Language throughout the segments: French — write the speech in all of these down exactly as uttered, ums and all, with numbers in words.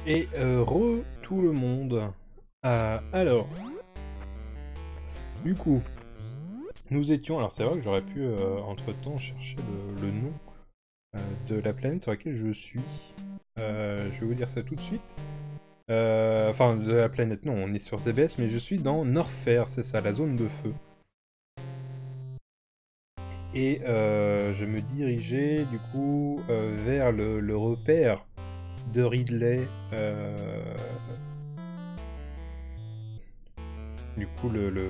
Et euh, re tout le monde. Euh, alors, du coup, nous étions. Alors, c'est vrai que j'aurais pu euh, entre temps chercher le, le nom euh, de la planète sur laquelle je suis. Euh, je vais vous dire ça tout de suite. Euh, enfin, de la planète, non, on est sur Z B S, mais je suis dans Norfair, c'est ça, la zone de feu. Et euh, je me dirigeais du coup euh, vers le, le repère de Ridley. Euh, du coup, le. le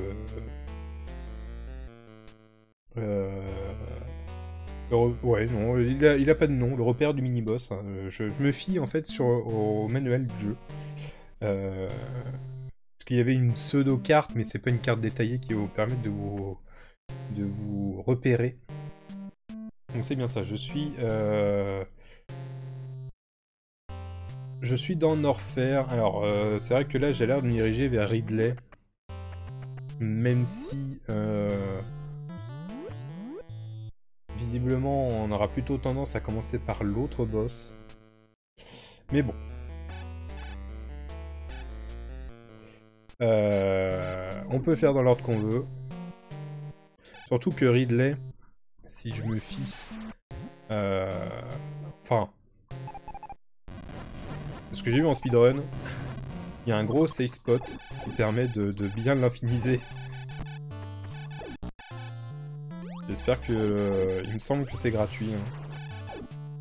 euh, le re- ouais, non, il a, il a pas de nom, le repère du mini-boss. Hein. Je, je me fie en fait sur, au manuel du jeu. Euh, parce qu'il y avait une pseudo-carte, mais c'est pas une carte détaillée qui va vous permettre de vous, de vous repérer. Donc c'est bien ça, je suis... Euh... Je suis dans Norfair. Alors, euh, c'est vrai que là, j'ai l'air de me diriger vers Ridley. Même si... Euh... Visiblement, on aura plutôt tendance à commencer par l'autre boss. Mais bon. Euh... On peut faire dans l'ordre qu'on veut. Surtout que Ridley, si je me fie... Euh... Enfin... Ce que j'ai vu en speedrun, il y a un gros safe spot qui permet de, de bien l'infiniser. J'espère que... Euh, il me semble que c'est gratuit. Hein.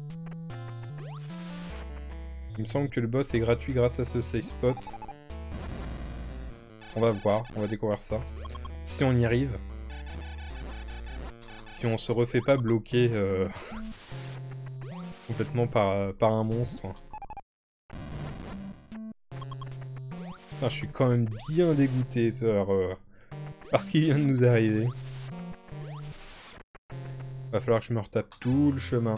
Il me semble que le boss est gratuit grâce à ce safe spot. On va voir, on va découvrir ça. Si on y arrive. Si on se refait pas bloquer euh, complètement par, par un monstre. Enfin, je suis quand même bien dégoûté par, euh, par ce qui vient de nous arriver. Va falloir que je me retape tout le chemin.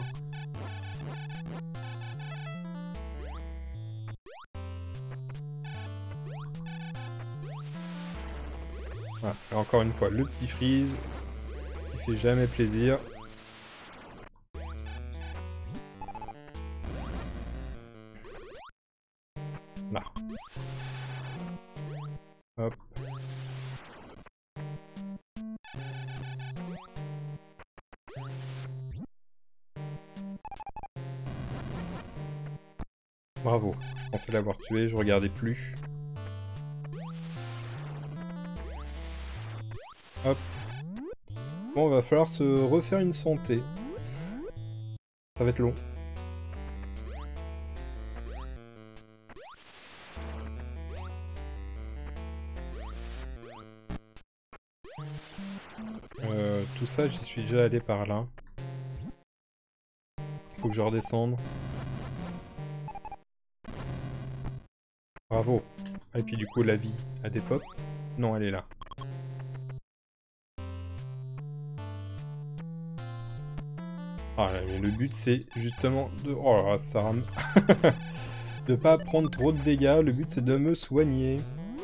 Voilà. Et encore une fois, le petit freeze. Il fait jamais plaisir. Là. Hop. Bravo. Je pensais l'avoir tué, je regardais plus. Hop. Bon, va falloir se refaire une santé. Ça va être long. Euh, tout ça, j'y suis déjà allé par là. Faut que je redescende. Bravo. Et puis du coup, la vie a des pop. Non, elle est là. Ah, mais le but c'est justement de... Oh là là, ça rame. De pas prendre trop de dégâts, le but c'est de me soigner.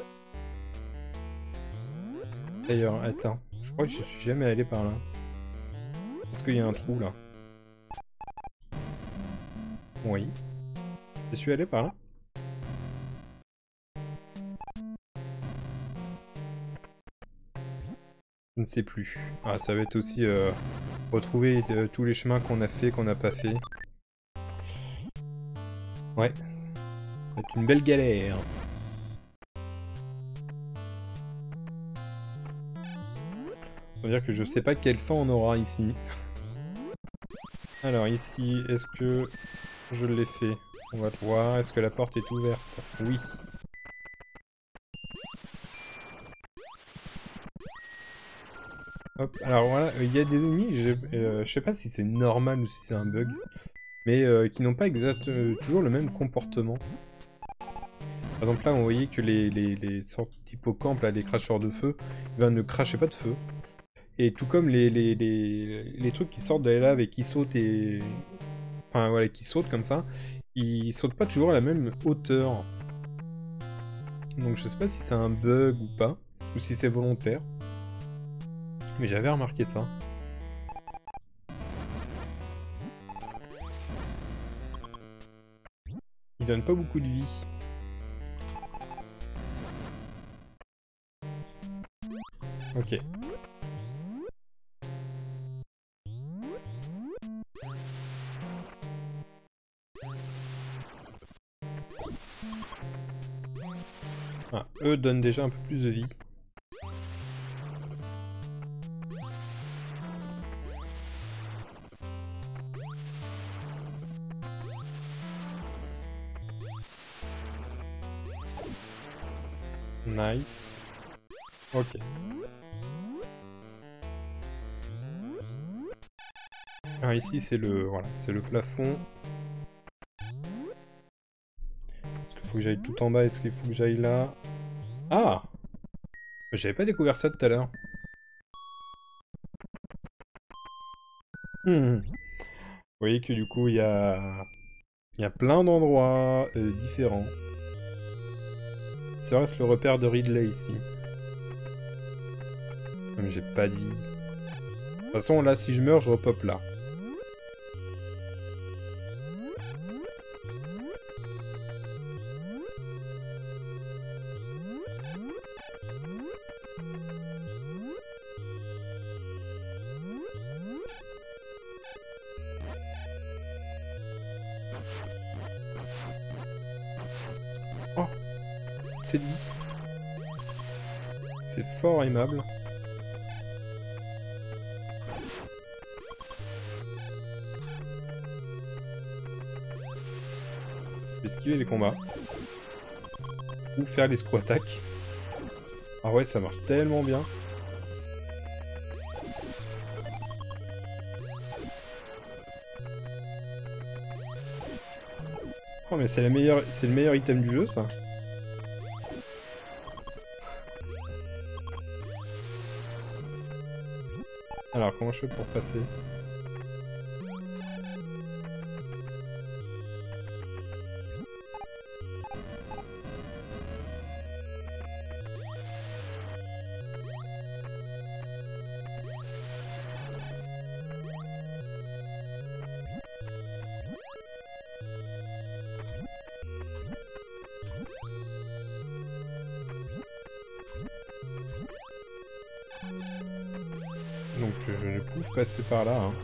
D'ailleurs, attends, je crois que je suis jamais allé par là. Est-ce qu'il y a un trou là? Oui. Je suis allé par là? Je ne sais plus. Ah, ça va être aussi euh, retrouver euh, tous les chemins qu'on a fait, qu'on n'a pas fait. Ouais. Ça va être une belle galère. Ça veut dire que je sais pas quelle fin on aura ici. Alors ici, est-ce que je l'ai fait? On va le voir. Est-ce que la porte est ouverte? Oui. Hop. Alors voilà, il y a des ennemis, je, euh, je sais pas si c'est normal ou si c'est un bug, mais euh, qui n'ont pas exact, euh, toujours le même comportement. Par exemple là, on voyait que les, les, les sortes d'hippocampes, là, les cracheurs de feu, eh ben, ne crachaient pas de feu. Et tout comme les, les, les, les trucs qui sortent de la lave et qui sautent et... Enfin voilà, qui sautent comme ça, ils sautent pas toujours à la même hauteur. Donc je sais pas si c'est un bug ou pas, ou si c'est volontaire. Mais j'avais remarqué ça. Il donne pas beaucoup de vie. Ok. Ah, eux donnent déjà un peu plus de vie. Nice. Ok. Alors ici c'est le voilà, c'est le plafond. Est-ce qu'il faut que j'aille tout en bas? Est-ce qu'il faut que j'aille là? Ah! J'avais pas découvert ça tout à l'heure. Hmm. Vous voyez que du coup il y a il y a plein d'endroits euh, différents. Serait-ce le repère de Ridley ici? Comme j'ai pas de vie. De toute façon là si je meurs je repop là. Oh, c'est dit. C'est fort aimable. Esquiver les combats. Ou faire les screw attaques. Ah ouais, ça marche tellement bien. Oh mais c'est la meilleure, c'est le meilleur item du jeu ça. Alors comment je fais pour passer? Donc je ne peux passer par là. Hein.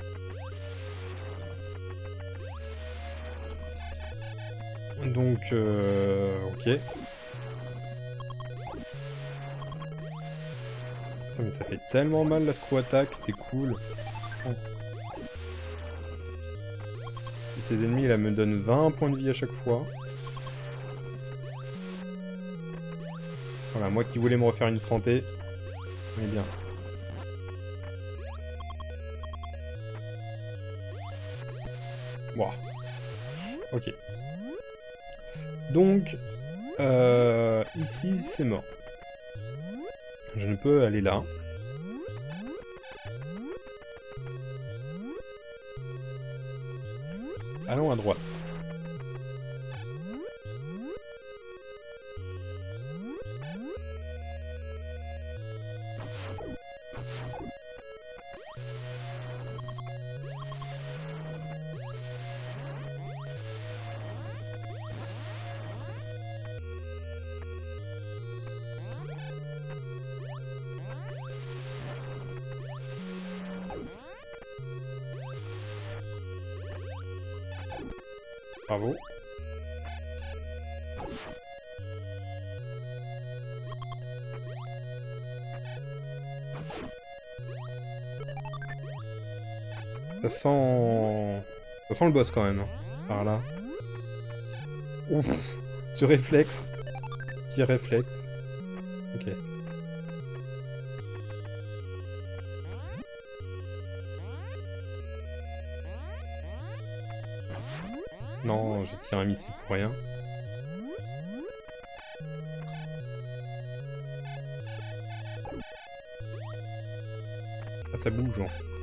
Donc euh, ok. Putain, mais ça fait tellement mal la screw attack, c'est cool. Oh. Et ces ennemis là me donnent vingt points de vie à chaque fois. Voilà, moi qui voulais me refaire une santé, on est bien. Wow. Ok. Donc, euh, ici c'est mort. Je ne peux aller là. Allons à droite. Bravo. Ça sent... Ça sent le boss quand même, hein, par là. Ouf. Ce réflexe. Petit réflexe. Ok. Non, j'ai tiré un missile pour rien. Ah, ça bouge en fait.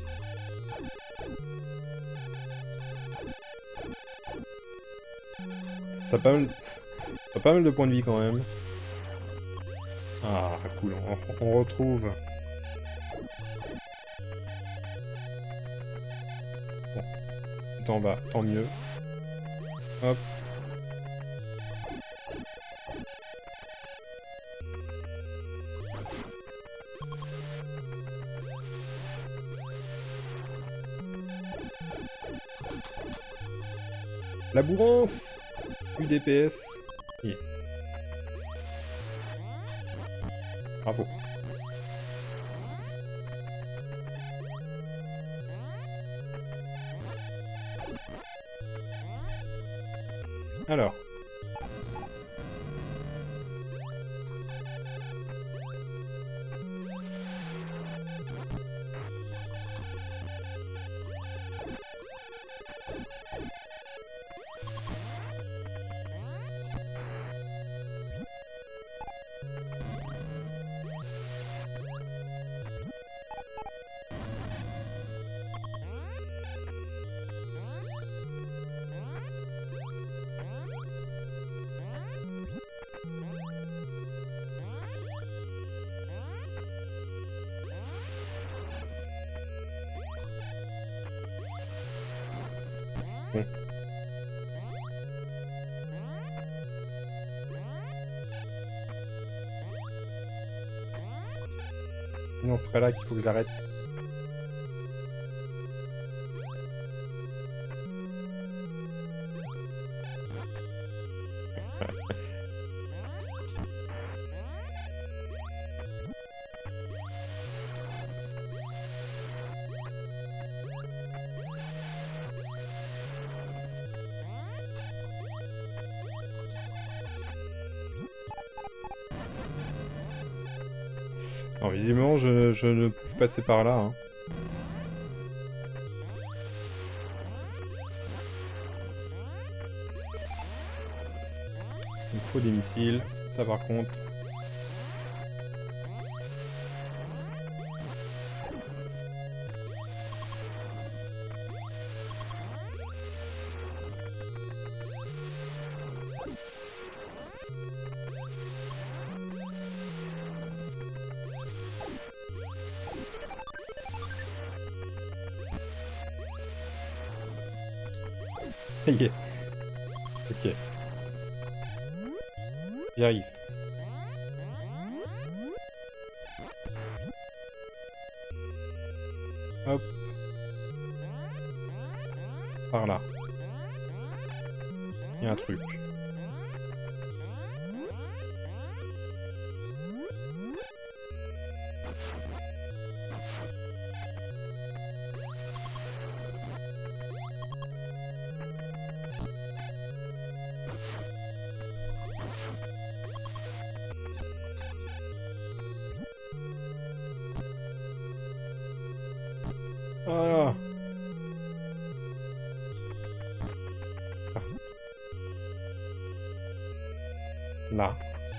Ça a pas mal... ça a pas mal de points de vie quand même. Ah, cool, on, on retrouve... Bon, tout en bas, tant mieux. Hop. La bourrance. U D P S. Yeah. Bravo. Alors. Bon. Non, c'est pas là qu'il faut que j'arrête. Alors visiblement je, je ne peux passer par là. Hein. Il me faut des missiles, ça par contre. Yeah. Ok. J'y arrive. Hop. Par là. Il y a un truc. Ah. Ah. Là.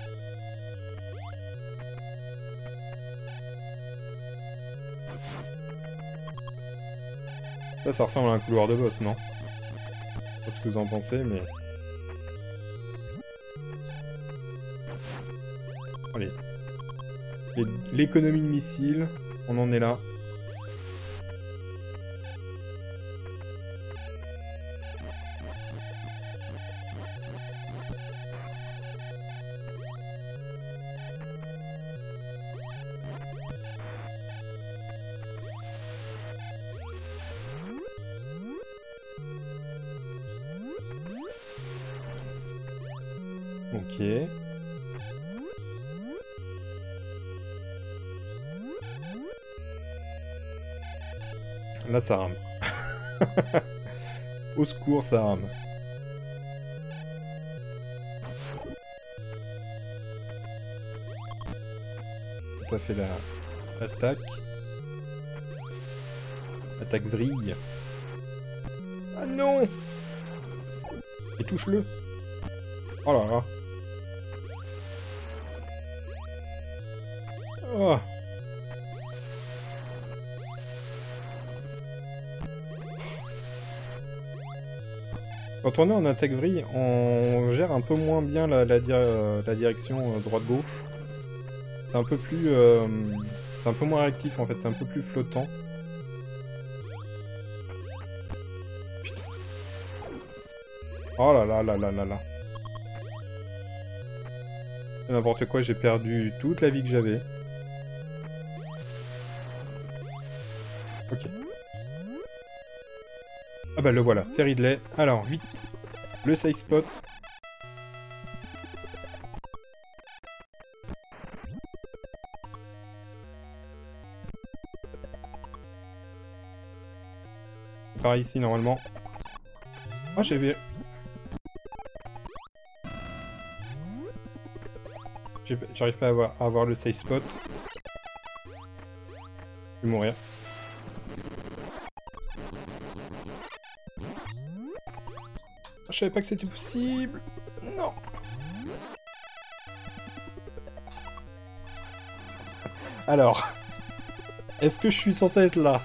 Ça, ça ressemble à un couloir de boss, non? Je sais pas ce que vous en pensez, mais... Allez. L'économie de missiles, on en est là. Ok. Là, ça rame. Au secours, ça rame. Tout à fait la attaque. Attaque vrille. Ah non! Et touche-le. Oh là là. Oh. Quand on est en attaque vrille, on gère un peu moins bien la, la, di la direction euh, droite-gauche. C'est un peu plus... Euh, c'est un peu moins réactif en fait, c'est un peu plus flottant. Putain. Oh là là là là là là. N'importe quoi, j'ai perdu toute la vie que j'avais. Ok. Ah bah le voilà, c'est Ridley. Alors, vite. Le safe spot. Par ici normalement. Oh, j'avais... J'arrive pas à avoir, à avoir le safe spot. Je vais mourir. Je savais pas que c'était possible. Non. Alors, est-ce que je suis censé être là?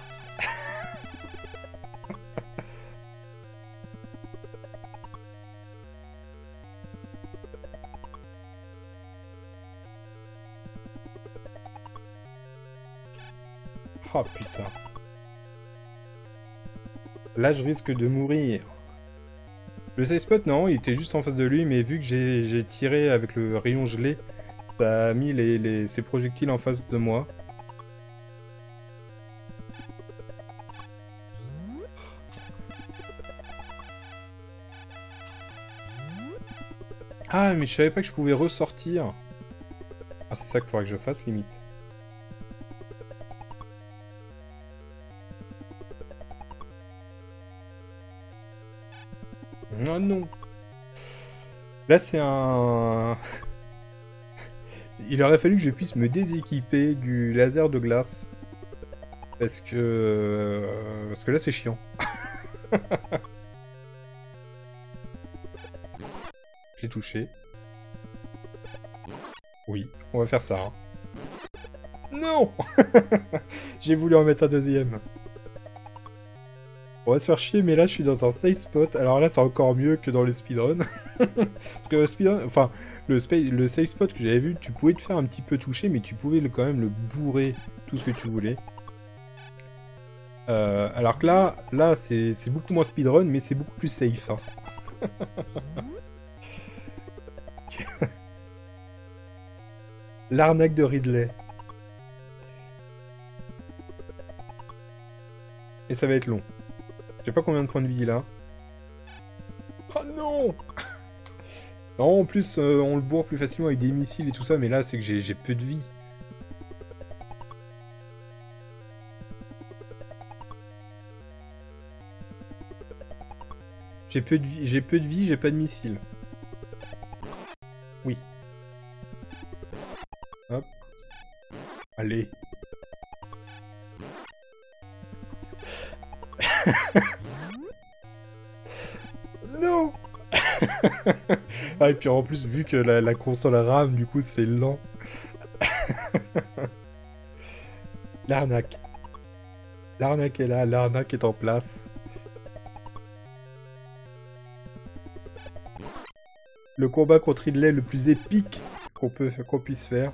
Oh putain. Là, je risque de mourir. Le safe spot, non, il était juste en face de lui, mais vu que j'ai tiré avec le rayon gelé, ça a mis les, les, ses projectiles en face de moi. Ah, mais je savais pas que je pouvais ressortir. Ah, c'est ça qu'il faudrait que je fasse, limite. Oh non. Là, c'est un... Il aurait fallu que je puisse me déséquiper du laser de glace. Parce que... Parce que là, c'est chiant. J'ai touché. Oui, on va faire ça. Hein. Non. J'ai voulu en mettre un deuxième. On va se faire chier, mais là je suis dans un safe spot. Alors là c'est encore mieux que dans le speedrun. Parce que le speedrun, enfin, le, le safe spot que j'avais vu, tu pouvais te faire un petit peu toucher, mais tu pouvais le, quand même le bourrer tout ce que tu voulais. Euh, alors que là, là c'est beaucoup moins speedrun, mais c'est beaucoup plus safe. Hein. L'arnaque de Ridley. Et ça va être long. Je sais pas combien de points de vie là. Oh non. Non, en plus, euh, on le bourre plus facilement avec des missiles et tout ça, mais là, c'est que j'ai peu de vie. J'ai peu de vie, j'ai peu de vie, j'ai pas de missiles. Oui. Hop. Allez. Non. Ah, et puis en plus, vu que la, la console rame, du coup, c'est lent. L'arnaque. L'arnaque est là, l'arnaque est en place. Le combat contre Ridley le plus épique qu'on peut qu'on puisse faire.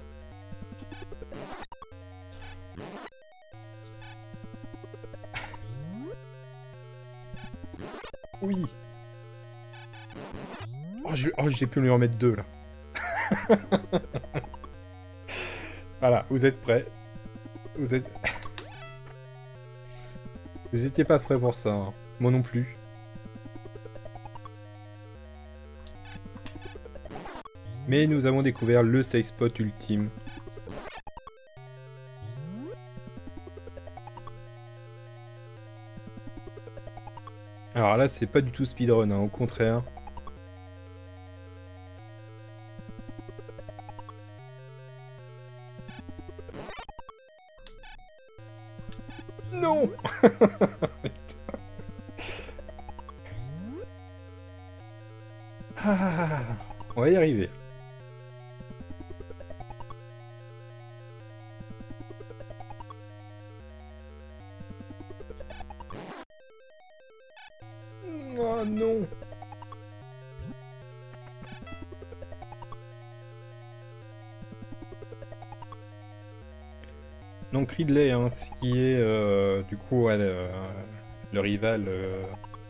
Oui. Oh, j'ai oh, pu lui en mettre deux, là. Voilà, vous êtes prêts. Vous êtes... Vous étiez pas prêts pour ça. Hein. Moi non plus. Mais nous avons découvert le safe spot ultime. Alors là, c'est pas du tout speedrun, hein, au contraire. Non. Ah, on va y arriver. Oh non. Donc Ridley, hein, ce qui est euh, du coup ouais, le, le rival, euh...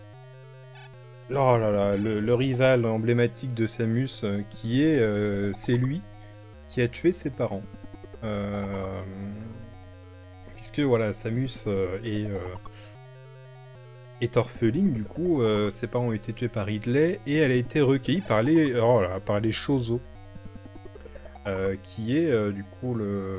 oh là là, le, le rival emblématique de Samus, euh, qui est, euh, c'est lui qui a tué ses parents, euh, puisque voilà Samus euh, est, euh, est orpheline, du coup, euh, ses parents ont été tués par Ridley, et elle a été recueillie par les, oh là, par les Chozo, euh, qui est, euh, du coup, le...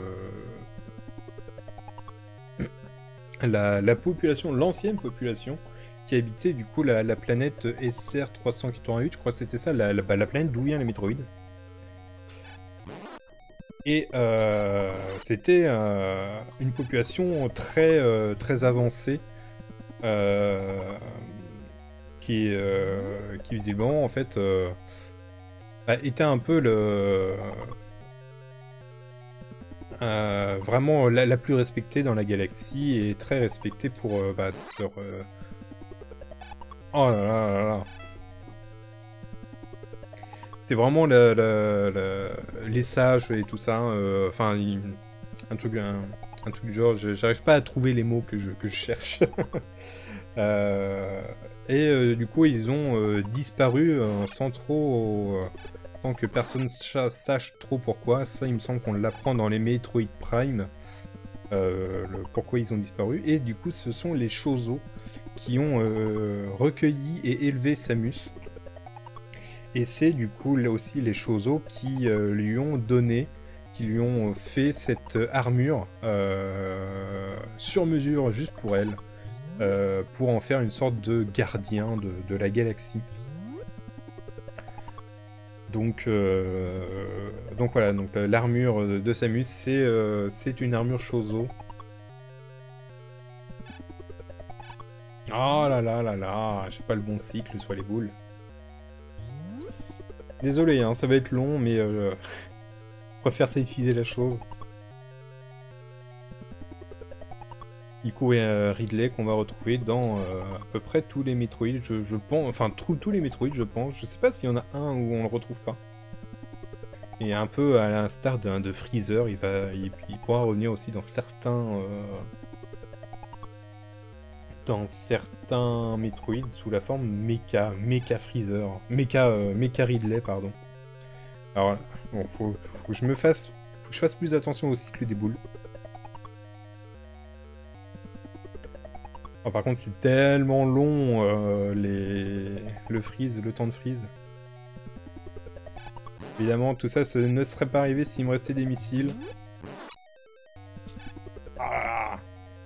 La, la population, l'ancienne population, qui habitait, du coup, la, la planète S R trois cent quatre-vingt-huit, je crois que c'était ça, la, la, bah, la planète d'où vient les métroïdes. Et euh, c'était euh, une population très, euh, très avancée, euh, qui, euh, qui visiblement, en fait, euh, bah, était un peu le... Euh, vraiment la, la plus respectée dans la galaxie, et très respectée pour euh, bah, sur... Euh... Oh là là là là. C'est vraiment le, le, le, les sages et tout ça, euh, enfin, un truc, un, un truc du genre, j'arrive pas à trouver les mots que je, que je cherche. euh, et euh, du coup, ils ont euh, disparu euh, sans trop... Euh, sans que personne sache trop pourquoi. Ça, il me semble qu'on l'apprend dans les Metroid Prime, euh, le, pourquoi ils ont disparu. Et du coup, ce sont les Chozo qui ont euh, recueilli et élevé Samus. Et c'est du coup là aussi les Chozo qui euh, lui ont donné, qui lui ont fait cette armure euh, sur mesure juste pour elle, euh, pour en faire une sorte de gardien de, de la galaxie. Donc, euh, donc voilà, donc l'armure de Samus, c'est euh, c'est une armure Chozo. Oh là là là là, j'ai pas le bon cycle sur les boules. Désolé, hein, ça va être long, mais euh, je préfère synthétiser la chose. Du coup, euh, Ridley qu'on va retrouver dans euh, à peu près tous les Metroid, je, je pense, enfin tous les Metroid, je pense. Je sais pas s'il y en a un où on le retrouve pas. Et un peu à l'instar de, de Freezer, il va, il, il pourra revenir aussi dans certains, euh, dans certains Metroid sous la forme Mecha, Mecha Freezer, Mecha, euh, Mecha Ridley, pardon. Alors, bon, faut, faut que je me fasse, faut que je fasse plus attention au cycle des boules. Oh, par contre, c'est tellement long, euh, les... le freeze, le temps de freeze. Évidemment, tout ça ce ne serait pas arrivé s'il me restait des missiles. Ah,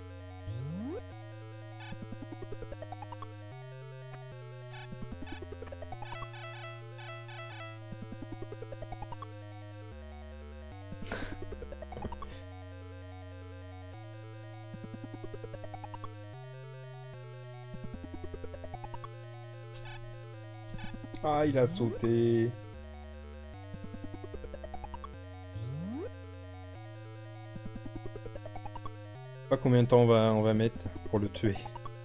ah, il a sauté. Je sais pas combien de temps on va, on va mettre pour le tuer.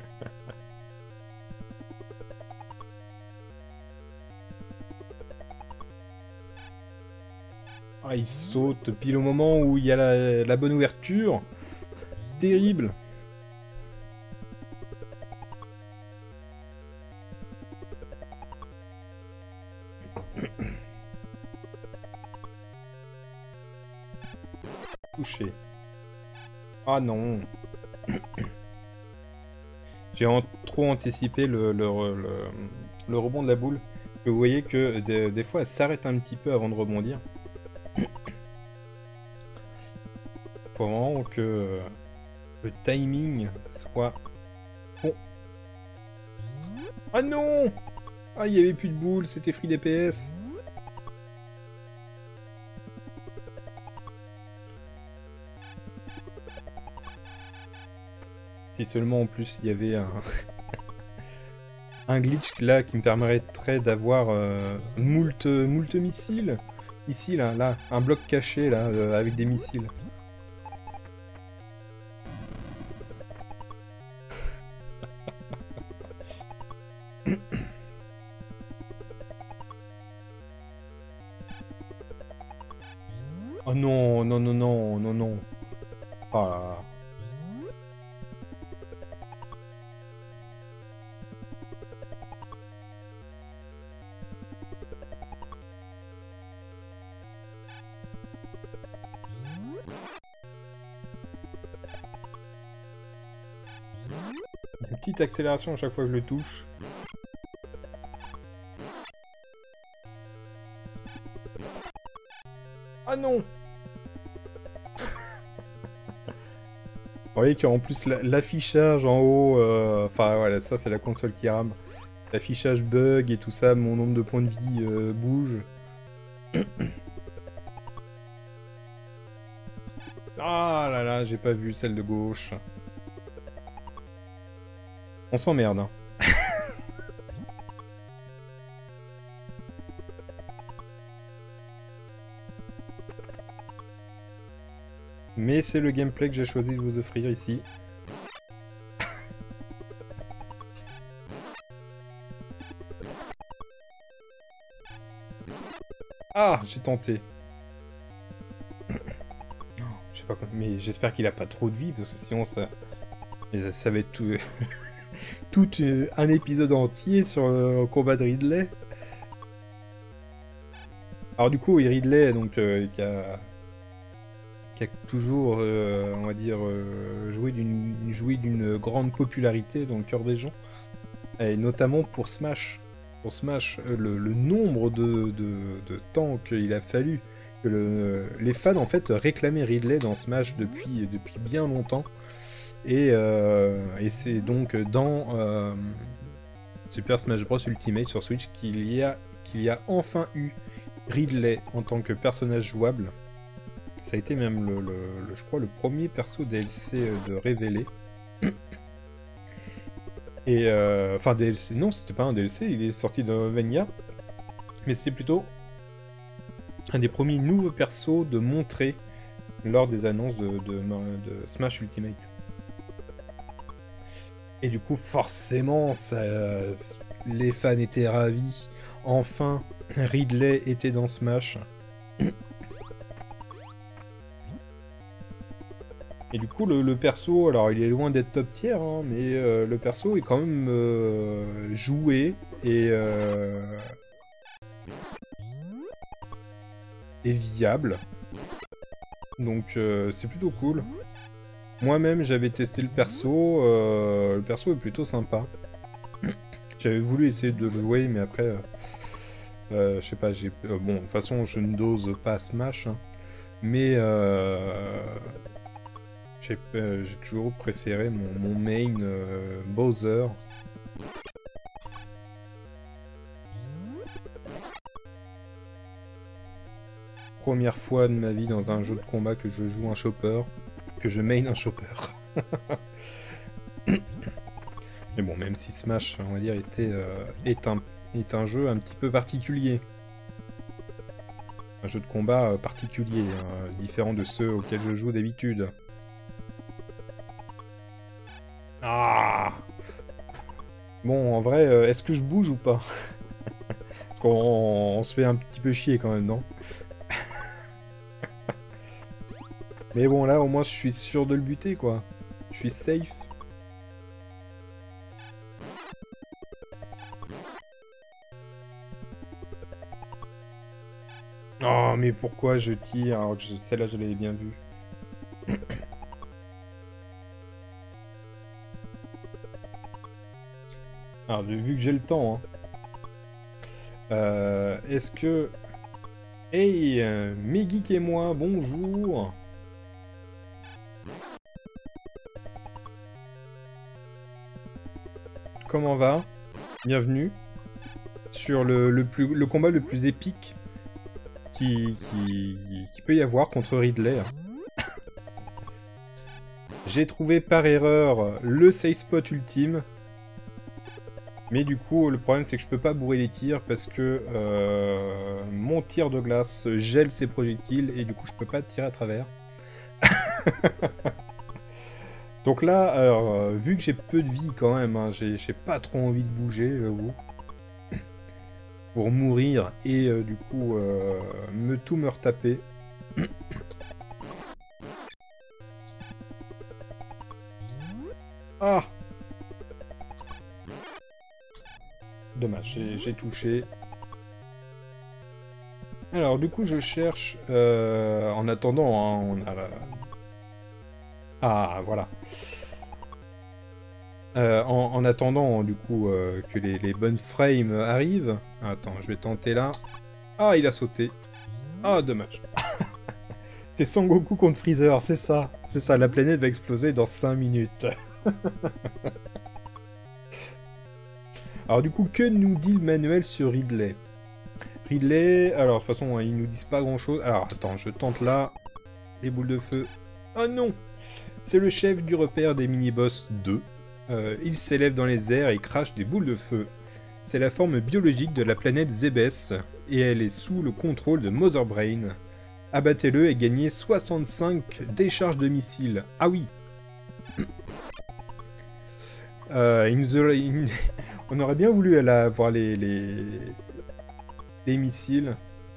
Ah, il saute pile au moment où il y a la, la bonne ouverture. Terrible. Touché. Ah non. J'ai an trop anticipé le, le, le, le rebond de la boule. Vous voyez que des, des fois elle s'arrête un petit peu avant de rebondir. Faut vraiment que le timing soit bon. Ah non! Ah, il n'y avait plus de boules, c'était free D P S. Si seulement en plus il y avait un, un glitch là qui me permettrait d'avoir euh, moult, moult missiles. Ici là, là, un bloc caché là, euh, avec des missiles. Oh non, non, non, non, non, non. Oh là là. petite accélération à chaque fois que je le touche. Ah non! Vous voyez qu'en plus l'affichage en haut, euh... enfin voilà, ça c'est la console qui rame. L'affichage bug et tout ça, mon nombre de points de vie euh, bouge. Ah là là, j'ai pas vu celle de gauche. On s'emmerde, hein. Mais c'est le gameplay que j'ai choisi de vous offrir ici. Ah, j'ai tenté. Je sais pas quoi, mais j'espère qu'il a pas trop de vie, parce que sinon ça... ça, ça va être tout... tout euh, un épisode entier sur le combat de Ridley. Alors du coup, Ridley, donc, euh, qui a... qui a toujours, euh, on va dire, euh, joué d'une joué d'une grande popularité dans le cœur des gens. Et notamment pour Smash. Pour Smash, le, le nombre de, de, de temps qu'il a fallu. Que le, les fans, en fait, réclamaient Ridley dans Smash depuis, depuis bien longtemps. Et, euh, et c'est donc dans euh, Super Smash Bros Ultimate sur Switch qu'il y a, qu'il y a enfin eu Ridley en tant que personnage jouable. Ça a été même, le, le, le, je crois, le premier perso D L C de révélé. Et euh, enfin, D L C, non, c'était pas un D L C, il est sorti de Vania. Mais c'est plutôt un des premiers nouveaux persos de montrer lors des annonces de, de, de Smash Ultimate. Et du coup, forcément, ça, les fans étaient ravis. Enfin, Ridley était dans Smash. Et du coup, le, le perso, alors il est loin d'être top tier, hein, mais euh, le perso est quand même euh, joué et, euh, et viable. Donc euh, c'est plutôt cool. Moi-même, j'avais testé le perso, euh, le perso est plutôt sympa. J'avais voulu essayer de le jouer, mais après, euh, euh, je sais pas, j'ai... Euh, bon, de toute façon, je ne dose pas Smash, hein, mais... Euh, J'ai euh, toujours préféré mon, mon main euh, Bowser. Première fois de ma vie dans un jeu de combat que je joue un chopper, que je main un chopper. Mais bon, même si Smash, on va dire, était, euh, est, un, est un jeu un petit peu particulier. Un jeu de combat euh, particulier, hein, différent de ceux auxquels je joue d'habitude. Ah! Bon, en vrai, euh, est-ce que je bouge ou pas? Parce qu'on on se fait un petit peu chier quand même, non? Mais bon, là, au moins, je suis sûr de le buter, quoi. Je suis safe. Oh, mais pourquoi je tire? Alors, je... celle-là, je l'avais bien vue. Alors, vu que j'ai le temps, hein. Euh, Est-ce que... Hey, euh, Megeek et moi, bonjour. Comment va? Bienvenue sur le, le, plus, le combat le plus épique qui, qui, qui peut y avoir contre Ridley. J'ai trouvé par erreur le safe spot ultime. Mais du coup, le problème, c'est que je peux pas bourrer les tirs parce que euh, mon tir de glace gèle ses projectiles et du coup, je peux pas tirer à travers. Donc là, alors, euh, vu que j'ai peu de vie quand même, hein, j'ai pas trop envie de bouger, j'avoue. Pour mourir et euh, du coup, euh, me tout me retaper. Ah! Dommage, j'ai touché. Alors, du coup, je cherche... Euh, en attendant, hein, on a... La... Ah, voilà. Euh, en, en attendant, du coup, euh, que les, les bonnes frames arrivent... Attends, je vais tenter là. Ah, il a sauté. Ah, dommage. C'est Son Goku contre Freezer, c'est ça. C'est ça, la planète va exploser dans cinq minutes. Alors du coup, que nous dit le manuel sur Ridley? Ridley, alors de toute façon, ils nous disent pas grand-chose. Alors attends, je tente là. Les boules de feu. Ah non! C'est le chef du repère des mini-boss deux. Euh, il s'élève dans les airs et crache des boules de feu. C'est la forme biologique de la planète Zebes, et elle est sous le contrôle de Mother Brain. Abattez-le et gagnez soixante-cinq décharges de missiles. Ah oui! Euh, il nous aurait- il- On aurait bien voulu aller avoir les, les... les missiles.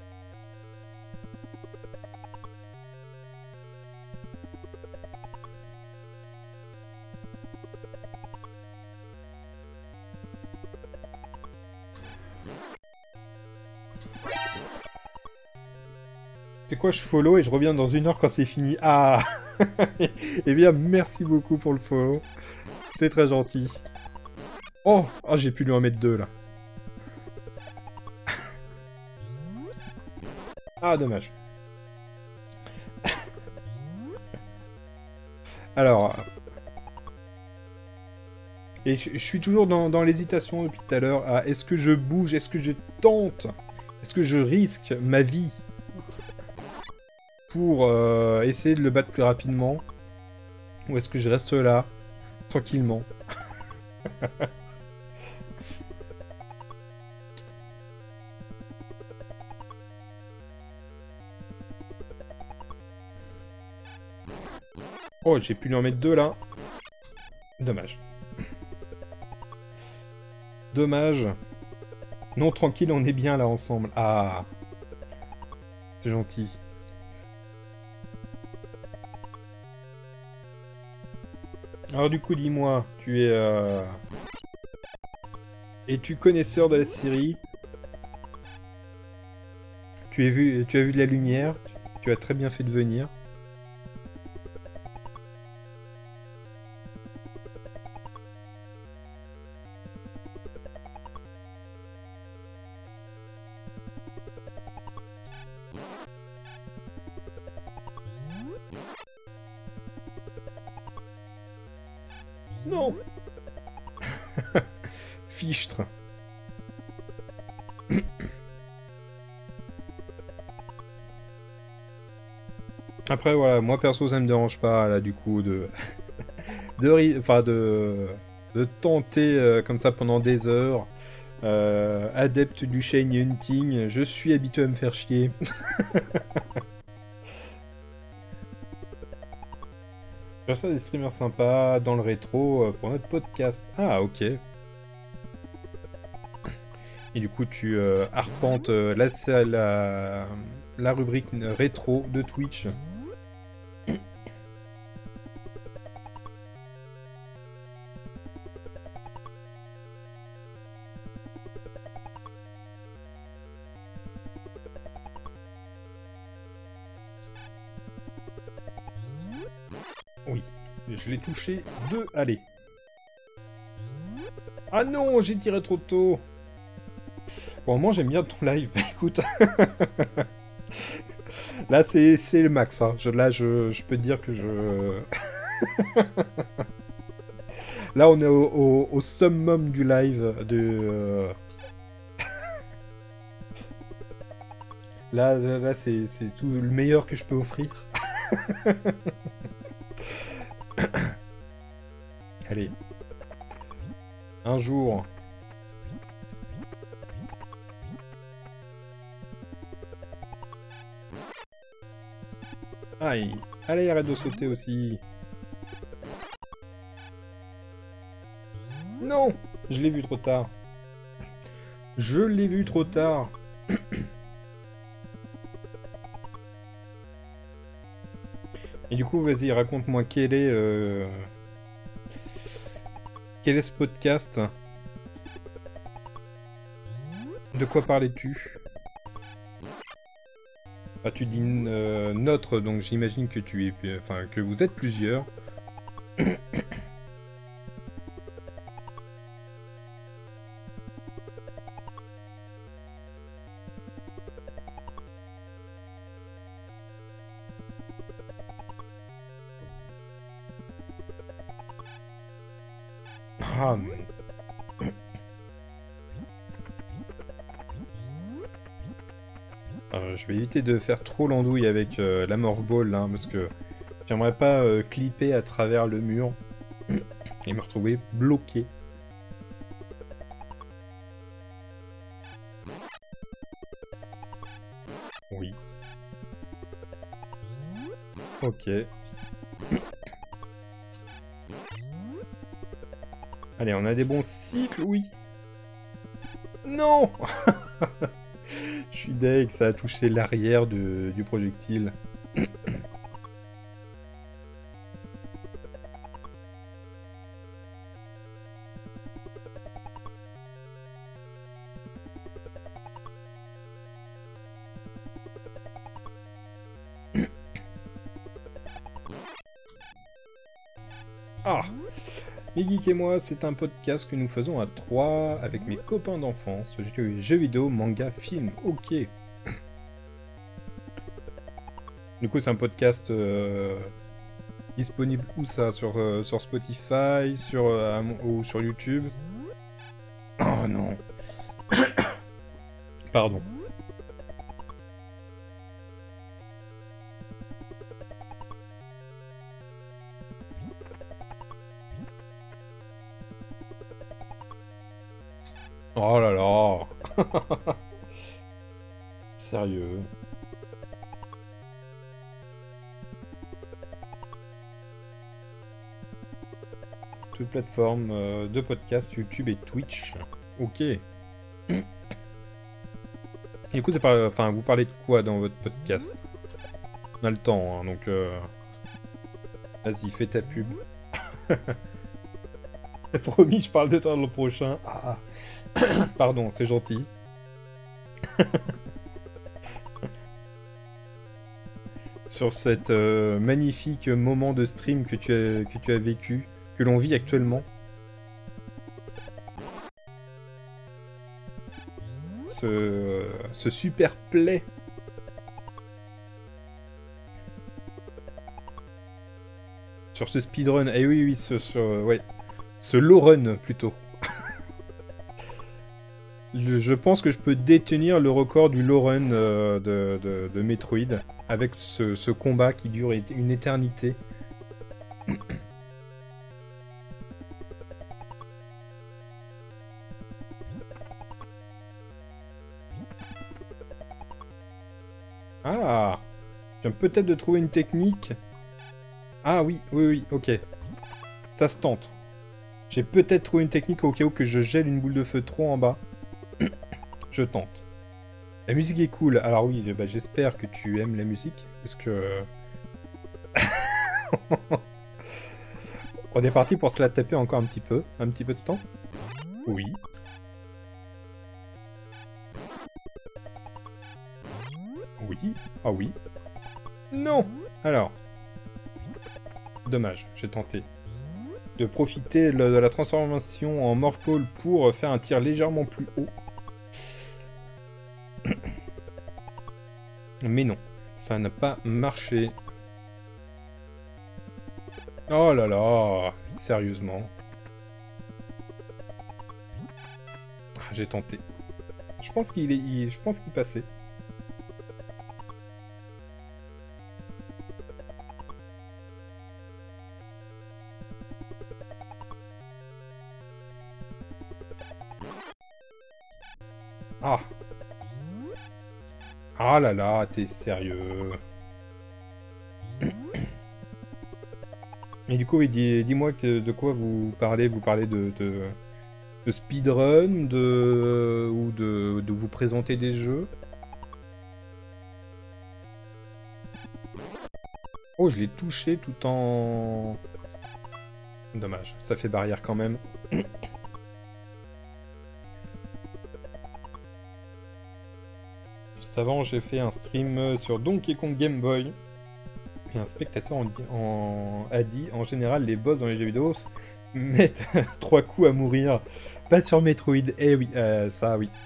C'est quoi, je follow et je reviens dans une heure quand c'est fini. Ah! Eh bien, merci beaucoup pour le follow. C'est très gentil. Oh! Oh, j'ai pu lui en mettre deux, là. Ah, dommage. Alors... Et je, je suis toujours dans, dans l'hésitation depuis tout à l'heure. Ah, est-ce que je bouge? Est-ce que je tente? Est-ce que je risque ma vie pour euh, essayer de le battre plus rapidement? Ou est-ce que je reste là, tranquillement? Oh, j'ai pu lui en mettre deux, là. Dommage. Dommage. Non, tranquille, on est bien, là, ensemble. Ah. C'est gentil. Alors du coup, dis-moi, tu es... Euh... Es-tu connaisseur de la série? Tu as vu, tu as vu de la lumière? Tu as très bien fait de venir. Non. Fichtre. Après voilà, moi perso ça me dérange pas là du coup de de enfin de de tenter euh, comme ça pendant des heures. Euh, adepte du shiny hunting, je suis habitué à me faire chier. Faire ça des streamers sympas dans le rétro euh, pour notre podcast. Ah ok. Et du coup, tu euh, arpentes euh, la, la, la rubrique rétro de Twitch. Oui, je l'ai touché deux. Allez. Ah non, j'ai tiré trop tôt. Bon, moi j'aime bien ton live, bah écoute. Là c'est le max, hein. Je, là je, je peux te dire que je... Là on est au, au, au summum du live de... Euh... Là, là, là c'est tout le meilleur que je peux offrir. Allez. Un jour... Aïe. Allez, arrête de sauter aussi. Non! Je l'ai vu trop tard. Je l'ai vu trop tard. Et du coup, vas-y, raconte-moi quel est... Euh... Quel est ce podcast? De quoi parlais-tu? Ah, tu dis euh, notre, donc j'imagine que tu es, enfin que vous êtes plusieurs. Ah, mais... Alors, je vais éviter de faire trop l'andouille avec euh, la morph ball, hein, parce que j'aimerais pas euh, clipper à travers le mur et me retrouver bloqué. Oui. Ok. Allez, on a des bons cycles, oui. Non. Je suis deg, ça a touché l'arrière du projectile. Ah, mes geeks et moi, c'est un podcast que nous faisons à trois avec mes copains d'enfance, jeux, jeux vidéo, manga, film, ok. Du coup, c'est un podcast euh, disponible où ça, sur, euh, sur Spotify, sur, euh, ou sur YouTube. Oh non. Pardon. Oh là là. Sérieux. Toute plateforme euh, de podcast, YouTube et Twitch. Ok. Et du coup, c'est pas... enfin, vous parlez de quoi dans votre podcast? On a le temps, hein, donc... Euh... Vas-y, fais ta pub. Promis, je parle de toi le prochain. Ah. Pardon, c'est gentil. Sur cet euh, magnifique moment de stream que tu as, que tu as vécu, que l'on vit actuellement. Ce, ce super play. Sur ce speedrun. Eh oui, oui, ce, ce, ouais. ce low run plutôt. je, je pense que je peux détenir le record du low run euh, de, de, de Metroid avec ce, ce combat qui dure une éternité. Ah, je viens peut-être de trouver une technique. Ah oui, oui, oui, ok. Ça se tente. J'ai peut-être trouvé une technique au cas où que je gèle une boule de feu trop en bas. Je tente. La musique est cool. Alors oui, bah, j'espère que tu aimes la musique. Parce que... On est parti pour se la taper encore un petit peu. Un petit peu de temps. Oui. Oui. Ah oui. Non. Alors. Dommage, j'ai tenté de profiter de la transformation en morph ball pour faire un tir légèrement plus haut. Mais non, ça n'a pas marché. Oh là là, sérieusement. Ah, j'ai tenté. Je pense qu'il est, il, je pense qu'il passait. Ah. Ah là là, t'es sérieux. Et du coup, oui, dis-moi dis de quoi vous parlez. Vous parlez de, de, de speedrun, de, ou de, de vous présenter des jeux. Oh, je l'ai touché tout en... Dommage, ça fait barrière quand même. Juste avant, j'ai fait un stream sur Donkey Kong Game Boy. Et un spectateur en, en, a dit, en général, les boss dans les jeux vidéo mettent trois coups à mourir. Pas sur Metroid. Eh oui, euh, ça oui.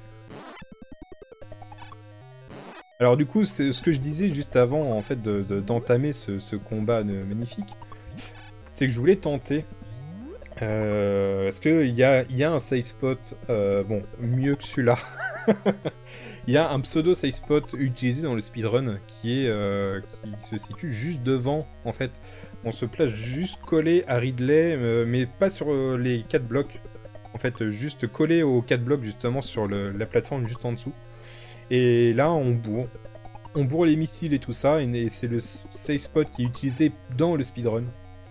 Alors du coup, c'est ce que je disais juste avant, en fait, d'entamer de, de, ce, ce combat magnifique, c'est que je voulais tenter Euh, Est-ce qu'il y a, y a un safe spot, euh, bon, mieux que celui-là. Il y a un pseudo safe spot utilisé dans le speedrun qui est euh, qui se situe juste devant, en fait. On se place juste collé à Ridley, euh, mais pas sur euh, les quatre blocs. En fait, juste collé aux quatre blocs, justement, sur le, la plateforme juste en dessous. Et là, on bourre. On bourre les missiles et tout ça, et, et c'est le safe spot qui est utilisé dans le speedrun.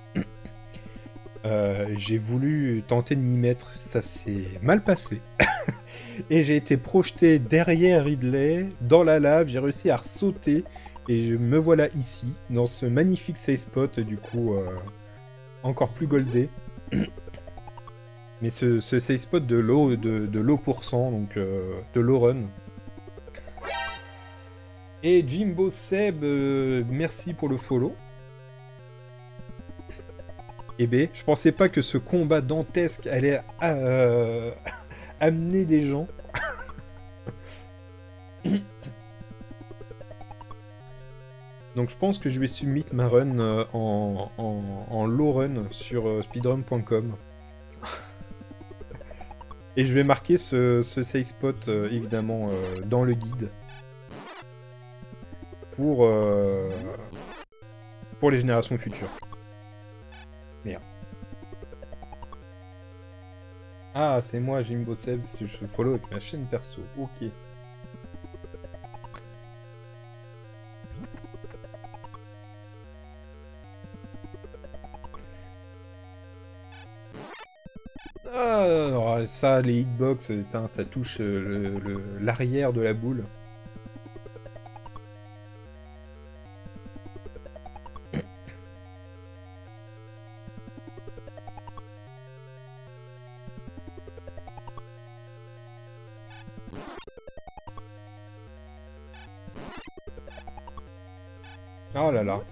Euh, j'ai voulu tenter de m'y mettre, ça s'est mal passé. Et j'ai été projeté derrière Ridley, dans la lave, j'ai réussi à sauter, et je me voilà ici, dans ce magnifique safe spot, du coup, euh, encore plus goldé. Mais ce, ce safe spot de low, de, de low pourcent, donc euh, de low run. Et Jimbo Seb, euh, merci pour le follow. Eh ben, je pensais pas que ce combat dantesque allait euh, amener des gens. Donc je pense que je vais submit ma run euh, en, en, en low run sur euh, speedrun point com. Et je vais marquer ce, ce safe spot, euh, évidemment, euh, dans le guide. Pour, euh, pour les générations futures. Merde. Ah, c'est moi, Jimbo Seb, si je follow avec ma chaîne perso. Ok. Ah, ça, les hitbox, ça, ça touche le, le, l'arrière de la boule. Oh là là.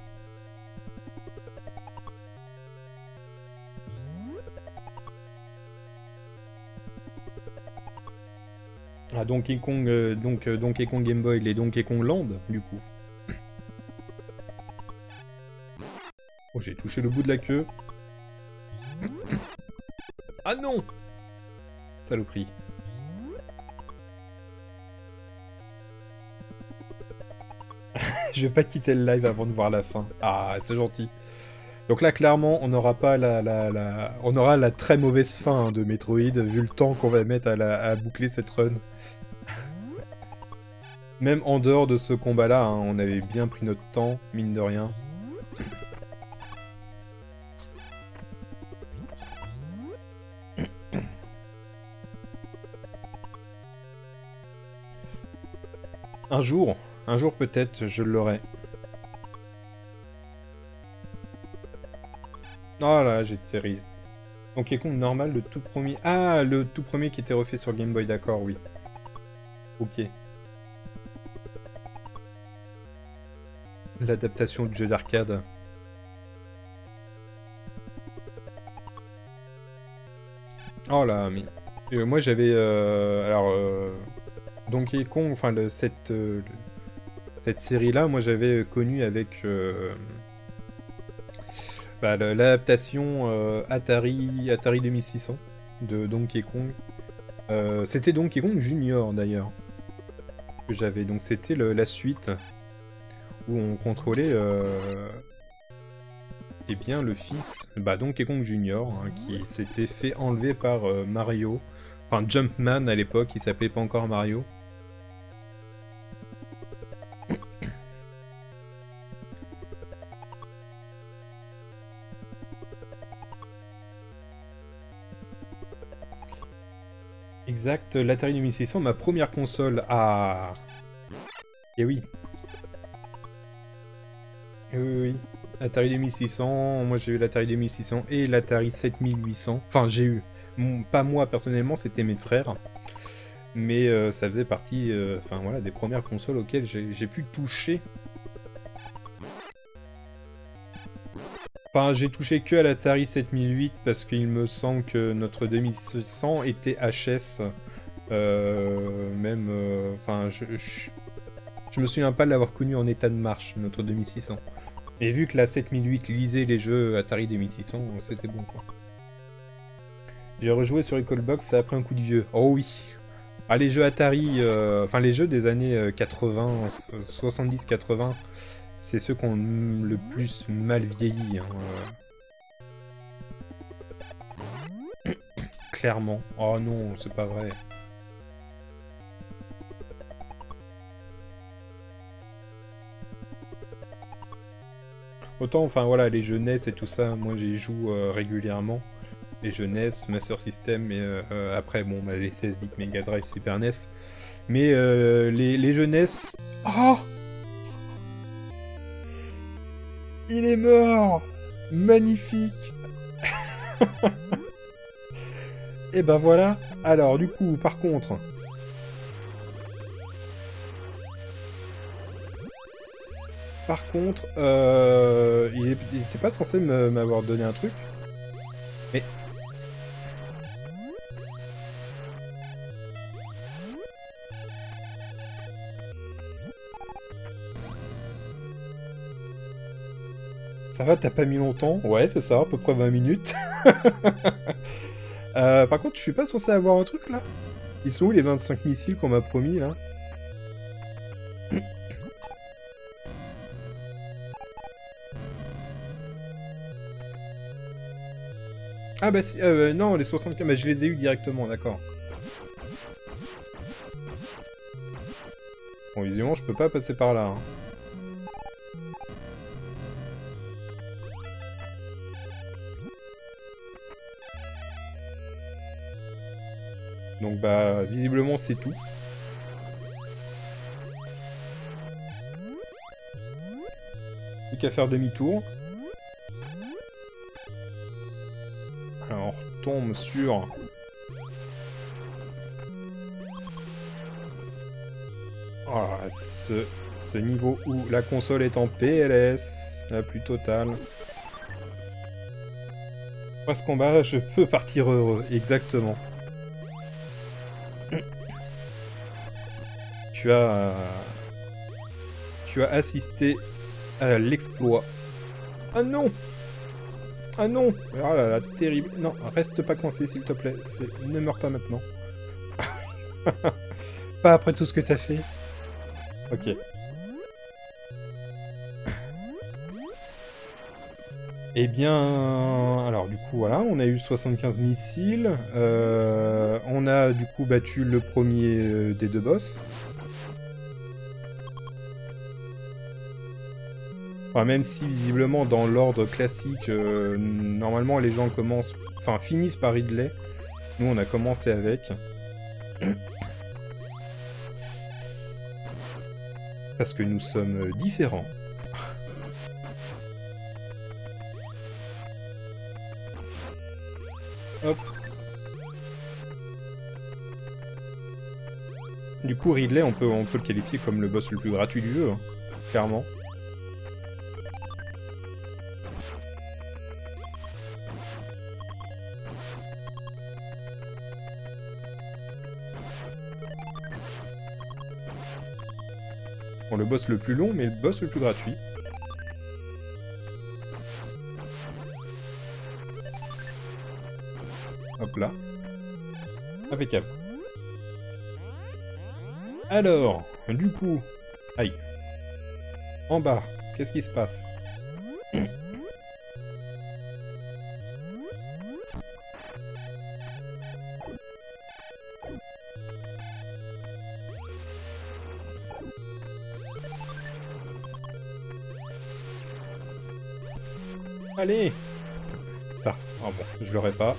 Ah, Donkey Kong, euh, donc euh, Donkey Kong Game Boy, les Donkey Kong Land, du coup. Oh, j'ai touché le bout de la queue. Ah non! Saloperie. Je vais pas quitter le live avant de voir la fin. Ah, c'est gentil. Donc là, clairement, on n'aura pas la, la, la... On aura la très mauvaise fin hein, de Metroid, vu le temps qu'on va mettre à, la... à boucler cette run. Même en dehors de ce combat-là, hein, on avait bien pris notre temps, mine de rien. Un jour, un jour peut-être, je l'aurai. Oh là, j'ai terrible. Donkey Kong normal, le tout premier... Ah, le tout premier qui était refait sur Game Boy, d'accord, oui. Ok. L'adaptation du jeu d'arcade. Oh là, mais... Euh, moi j'avais... Euh, alors... Euh, Donkey Kong, enfin le, cette... Euh, cette série-là, moi j'avais connu avec... Euh, bah, l'adaptation euh, Atari, Atari deux mille six cents de Donkey Kong. Euh, c'était Donkey Kong Junior d'ailleurs. Que j'avais. Donc c'était la suite où on contrôlait... Euh, eh bien le fils, bah Donkey Kong Junior, hein, qui s'était fait enlever par euh, Mario. Enfin Jumpman à l'époque, il s'appelait pas encore Mario. Exact, l'Atari deux mille six cents, ma première console à... Eh oui. Eh oui, oui. Atari deux mille six cents, moi j'ai eu l'Atari deux mille six cents et l'Atari sept mille huit cents. Enfin, j'ai eu. Bon, pas moi personnellement, c'était mes frères. Mais euh, ça faisait partie euh, enfin, voilà, des premières consoles auxquelles j'ai pu toucher. Enfin, j'ai touché que à l'Atari sept mille huit parce qu'il me semble que notre deux mille six cents était H S. Euh, même... euh, Enfin, je, je, je me souviens pas de l'avoir connu en état de marche, notre deux mille six cents. Et vu que la sept mille huit lisait les jeux Atari deux mille six cents, c'était bon quoi. J'ai rejoué sur Recalbox, ça a pris un coup de vieux. Oh oui. Ah, les jeux Atari, euh, enfin les jeux des années quatre-vingts, soixante-dix quatre-vingts, c'est ceux qui ont le plus mal vieilli. Hein. Clairement. Oh non, c'est pas vrai. Autant, enfin voilà, les jeux N E S et tout ça, moi j'y joue euh, régulièrement. Les jeux N E S, Master System, et euh, euh, après, bon, bah, les seize bits, Mega Drive, Super N E S. Mais euh, les, les jeux N E S... Oh, il est mort. Magnifique. Et ben voilà. Alors, du coup, par contre... Par contre, euh, il était pas censé m'avoir donné un truc. Mais... Ça va, t'as pas mis longtemps? Ouais, c'est ça, à peu près vingt minutes. euh, par contre, je suis pas censé avoir un truc, là? Ils sont où, les vingt-cinq missiles qu'on m'a promis, là? Ah bah si, euh, non, les soixante-quinze, bah, je les ai eu directement, d'accord. Bon, visiblement, je peux pas passer par là. Hein. Donc bah, visiblement, c'est tout. Plus qu'à faire demi-tour. Alors, on retombe sur... Oh, ce, ce niveau où la console est en P L S, la plus totale. Après ce combat, je peux partir heureux, exactement. Tu as... Euh, tu as assisté à l'exploit. Ah non! Ah non! Oh là là, terrible. Non, reste pas coincé, s'il te plaît. Ne meurs pas maintenant. Pas après tout ce que t'as fait. Ok. Eh bien... Alors, du coup, voilà, on a eu soixante-quinze missiles. Euh, on a, du coup, battu le premier euh, des deux boss. Enfin, même si, visiblement, dans l'ordre classique, euh, normalement, les gens commencent... Enfin, finissent par Ridley. Nous, on a commencé avec. Parce que nous sommes différents. Hop. Du coup, Ridley, on peut, on peut le qualifier comme le boss le plus gratuit du jeu, hein, clairement. Bon, le boss le plus long, mais le boss le plus gratuit. Hop là. Impeccable. Alors, du coup... Aïe. En bas, qu'est-ce qui se passe? Allez! Ah, oh bon, je l'aurais pas.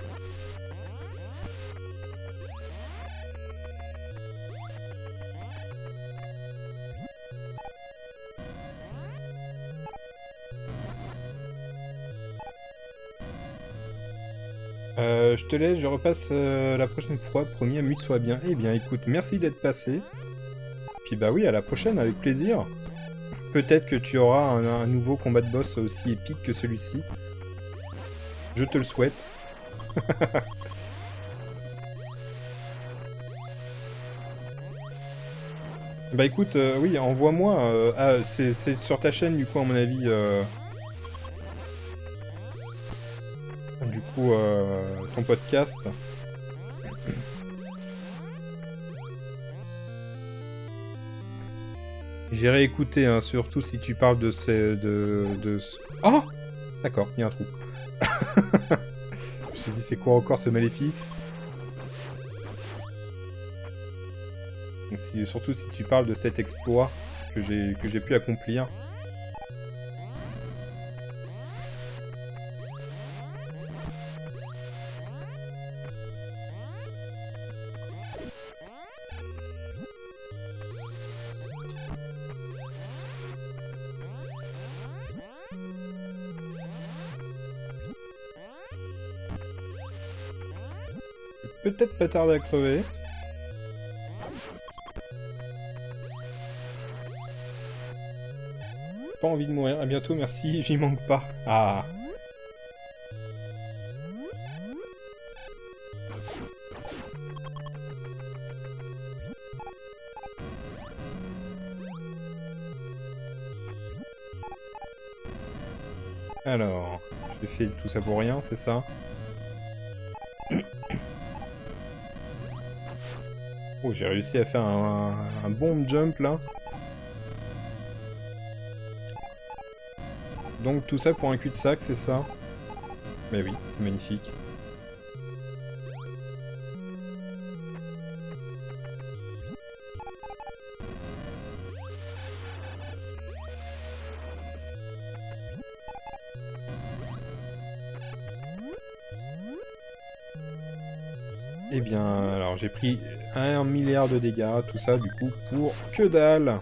Euh, je te laisse, je repasse euh, la prochaine fois, promis, amuse-toi bien. Eh bien, écoute, merci d'être passé. Puis bah oui, à la prochaine, avec plaisir. Peut-être que tu auras un, un nouveau combat de boss aussi épique que celui-ci. Je te le souhaite. Bah écoute, euh, oui, envoie-moi... Euh, ah, c'est sur ta chaîne, du coup, à mon avis... Euh... Du coup euh, ton podcast. J'ai réécouté, hein, surtout si tu parles de ces... de... de... Oh, d'accord, il y a un trou. Je me suis dit, c'est quoi encore ce maléfice? Donc, si, surtout si tu parles de cet exploit que j'ai que j'ai pu accomplir. Peut-être pas tarder à crever. Pas envie de mourir. À bientôt, merci, j'y manque pas. Ah. Alors, j'ai fait tout ça pour rien, c'est ça? Oh, j'ai réussi à faire un, un, un bon jump là. Donc tout ça pour un cul-de-sac, c'est ça? Mais oui, c'est magnifique. Eh bien, alors j'ai pris un milliard de dégâts, tout ça du coup pour que dalle.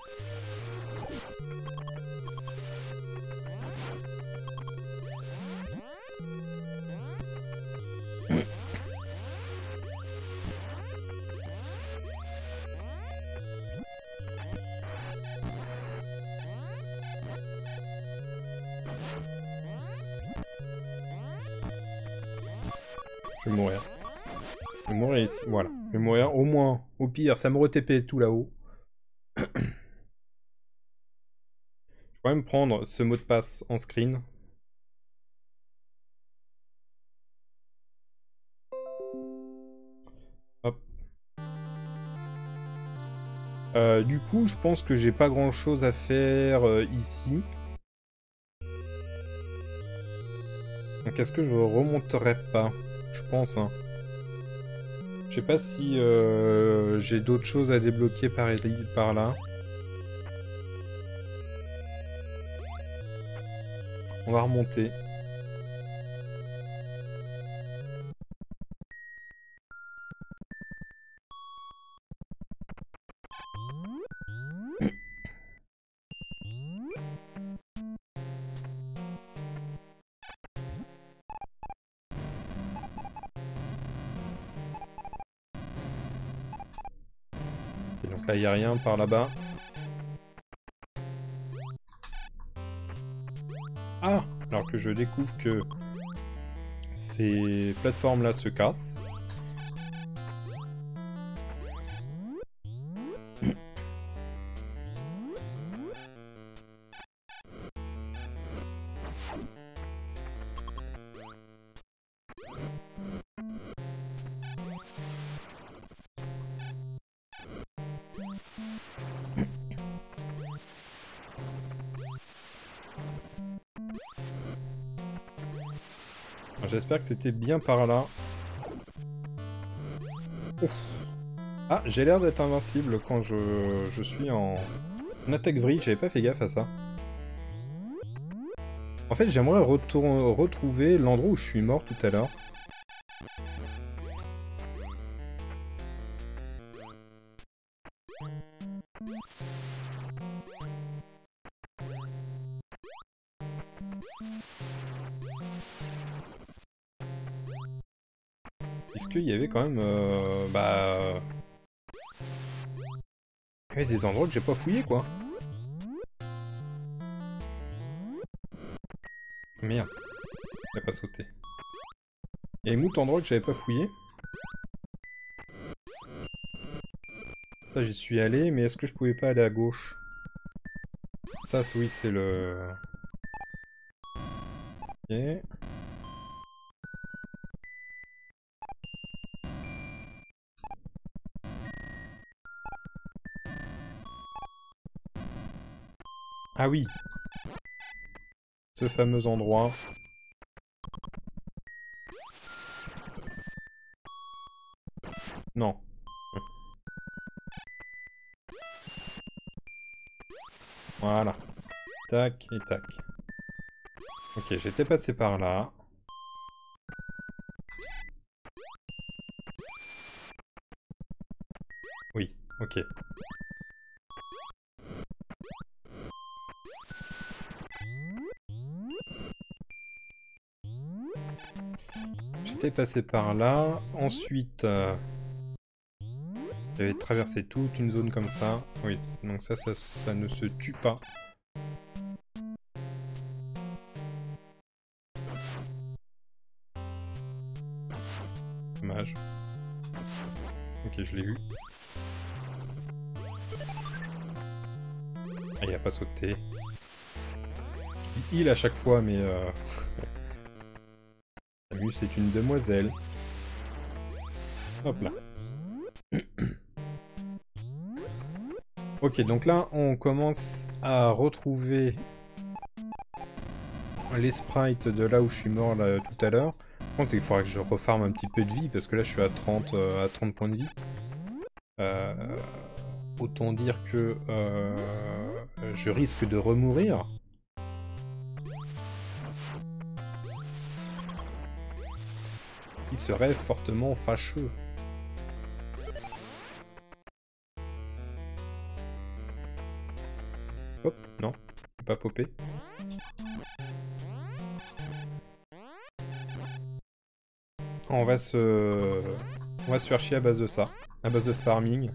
Je vais mourir. Je vais mourir ici, voilà. Je vais mourir au moins. Au pire, ça me re-T P tout là-haut. Je pourrais même prendre ce mot de passe en screen. Hop. Euh, du coup, je pense que j'ai pas grand-chose à faire euh, ici. Donc est-ce que je remonterai pas? Je pense, hein. Je sais pas si euh, j'ai d'autres choses à débloquer par, par là. On va remonter. Et donc là, il n'y a rien par là-bas. Ah! Alors que je découvre que ces plateformes-là se cassent. J'espère que c'était bien par là. Ouf. Ah, j'ai l'air d'être invincible quand je, je suis en, en attaque vrille. J'avais pas fait gaffe à ça. En fait, j'aimerais retrouver l'endroit où je suis mort tout à l'heure. Puisqu'il y avait quand même... Euh, bah... Il y avait des endroits que j'ai pas fouillés, quoi. Merde. Il a pas sauté. Il y a moult endroits que j'avais pas fouillé. Ça, j'y suis allé, mais est-ce que je pouvais pas aller à gauche? Ça, oui, c'est le... Ok. Ah oui. Ce fameux endroit. Non. Voilà. Tac et tac. Ok, j'étais passé par là. Oui, ok. J'étais passé par là. Ensuite, euh, j'avais traversé toute une zone comme ça. Oui, donc ça, ça, ça ne se tue pas. Dommage. Ok, je l'ai eu. Ah, il a pas sauté. Je dis il à chaque fois, mais... Euh... Samus, c'est une demoiselle. Hop là. Ok, donc là, on commence à retrouver les sprites de là où je suis mort là, tout à l'heure. Je pense qu'il faudra que je refarme un petit peu de vie, parce que là, je suis à trente, euh, à trente points de vie. Euh, autant dire que euh, je risque de remourir. Qui serait fortement fâcheux. Hop, non, pas popé. On va se... On va se faire chier à base de ça. À base de farming.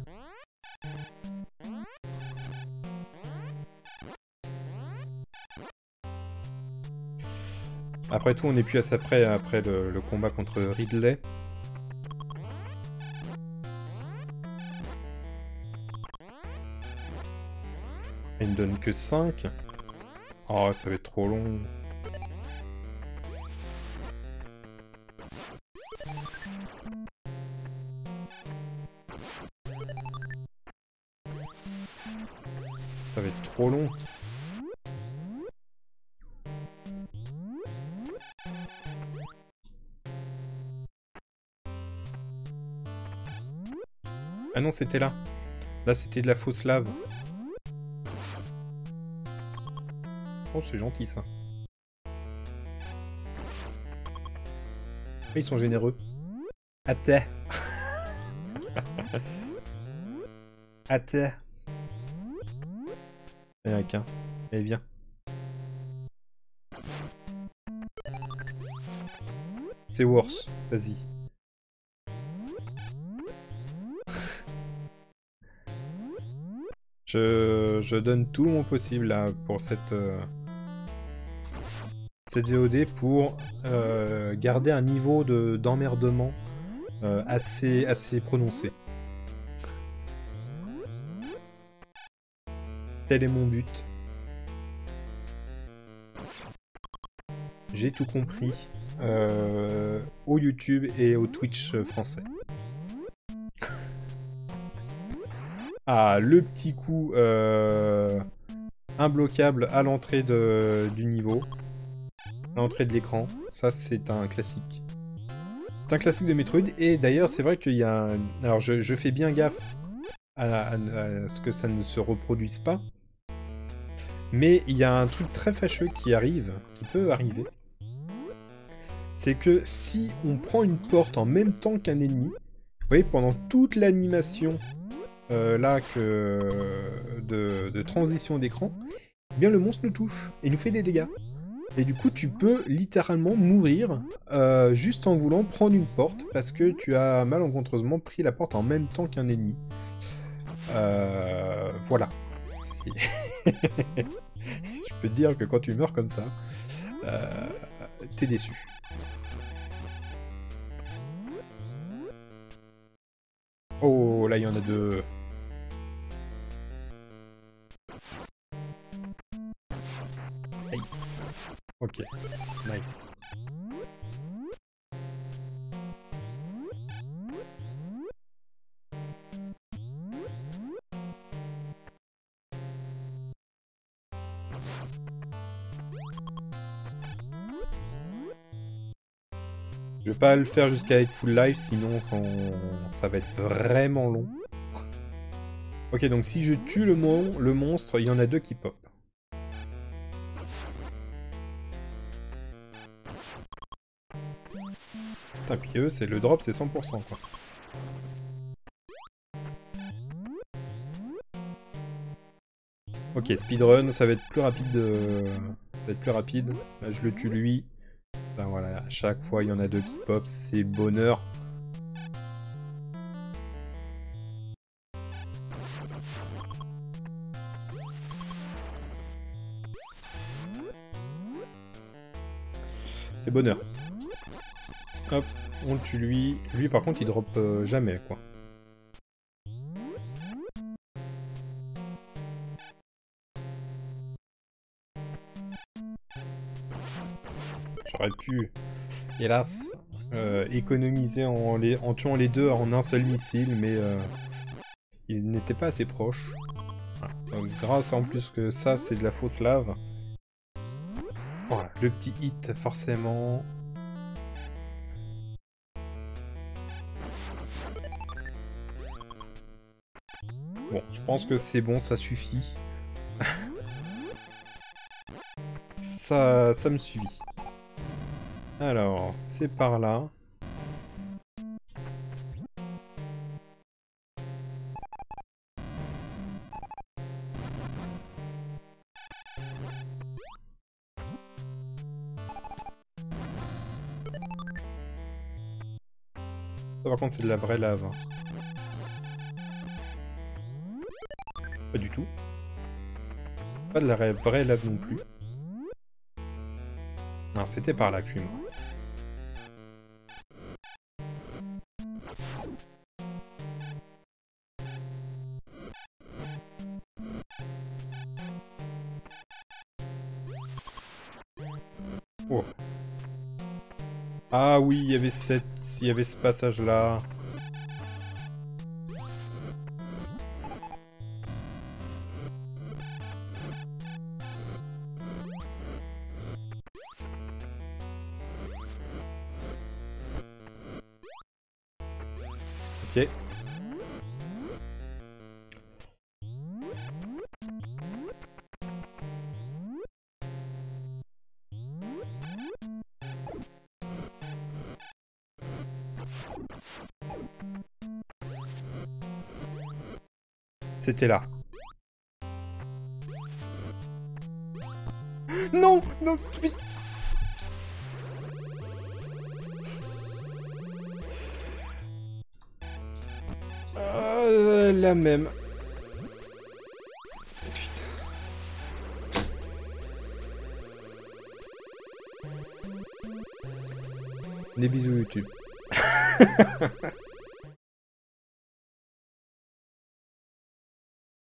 Après tout, on n'est plus à ça près après le, le combat contre Ridley. Il me donne que cinq. Oh, ça va être trop long. Ça va être trop long. Ah non, c'était là. Là, c'était de la fausse lave. Oh, c'est gentil, ça. Ils sont généreux. À terre. À terre. Allez, Akin. Allez, viens. C'est worse. Vas-y. Je, je donne tout mon possible là pour cette, euh, cette V O D pour euh, garder un niveau de, d'emmerdement euh, assez, assez prononcé. Tel est mon but. J'ai tout compris euh, au YouTube et au Twitch français. Ah, le petit coup euh, imbloquable à l'entrée du niveau. À l'entrée de l'écran. Ça, c'est un classique. C'est un classique de Metroid. Et d'ailleurs, c'est vrai qu'il y a... Un... Alors, je, je fais bien gaffe à, à, à ce que ça ne se reproduise pas. Mais il y a un truc très fâcheux qui arrive, qui peut arriver. C'est que si on prend une porte en même temps qu'un ennemi, vous voyez, pendant toute l'animation euh, là que de, de transition d'écran, eh bien le monstre nous touche et nous fait des dégâts. Et du coup, tu peux littéralement mourir euh, juste en voulant prendre une porte parce que tu as malencontreusement pris la porte en même temps qu'un ennemi. Euh, voilà. Je peux te dire que quand tu meurs comme ça, euh, t'es déçu. Oh, là, il y en a deux. Hey. Ok, nice. Je vais pas le faire jusqu'à être full life, sinon ça, ça va être vraiment long. Ok, donc si je tue le, mon le monstre, il y en a deux qui pop. Putain, puis eux, c'est le drop, c'est cent pour cent quoi. Ok, speedrun, ça va être plus rapide. De... Ça va être plus rapide. Là, je le tue lui. Ben voilà, à chaque fois, il y en a deux qui pop, c'est bonheur. C'est bonheur. Hop, on le tue lui. Lui, par contre, il drop euh, jamais, quoi. J'aurais pu, hélas, euh, économiser en, les, en tuant les deux en un seul missile, mais euh, ils n'étaient pas assez proches. Voilà. Donc, grâce en plus que ça, c'est de la fausse lave. Voilà, le petit hit, forcément. Bon, je pense que c'est bon, ça suffit. ça, ça me suffit. Alors, c'est par là. Ça, par contre, c'est de la vraie lave. Pas du tout. Pas de la vraie lave non plus. Non, c'était par là que je suis mort. Oh. Ah oui, il y avait cette... il y avait ce passage-là. Ok. C'était là. Non, non, mais... Euh, la même. Putain. Des bisous YouTube.